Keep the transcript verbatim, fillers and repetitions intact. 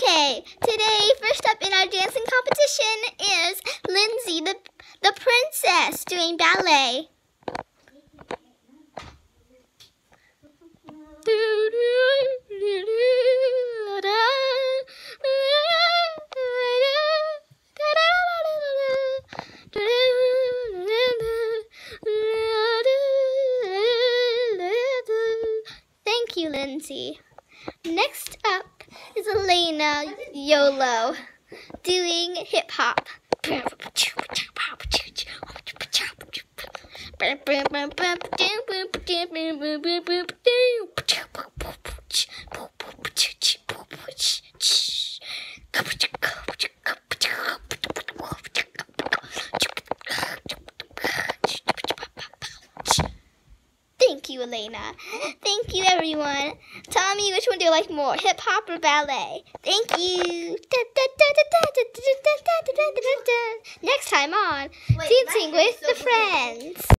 Okay, today, first up in our dancing competition is Lindsay, the, the princess, doing ballet. Thank you, Lindsay. Next up is Elena YOLO doing hip hop. Thank you, Elena. Thank you, everyone. Tell me which one do you like more, hip hop or ballet? Thank you. Next time on Dancing with the Friends.